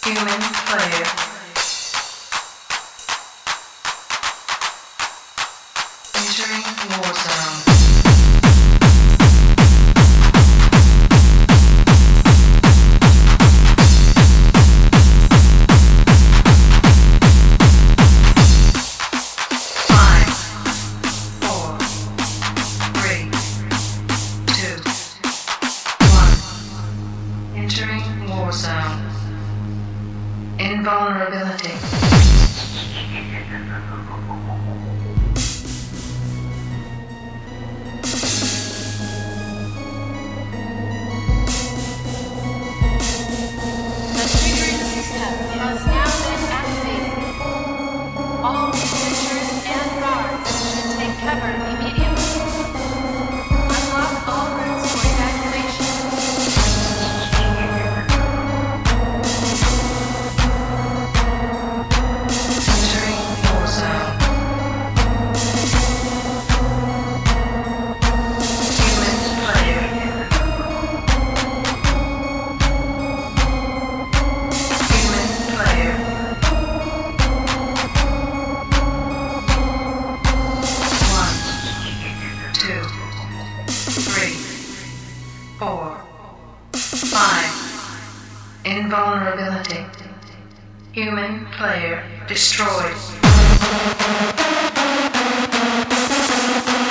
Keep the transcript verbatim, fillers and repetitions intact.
Human player. Entering Warzone. Entering Warzone. Invulnerability. The triggering system has now been activated. All sentries and guards should take cover immediately. Unlock all routes for evacuation. Entering Warzone. Human player. Human player. One, two, three, four, five. Invulnerability. Human player destroyed.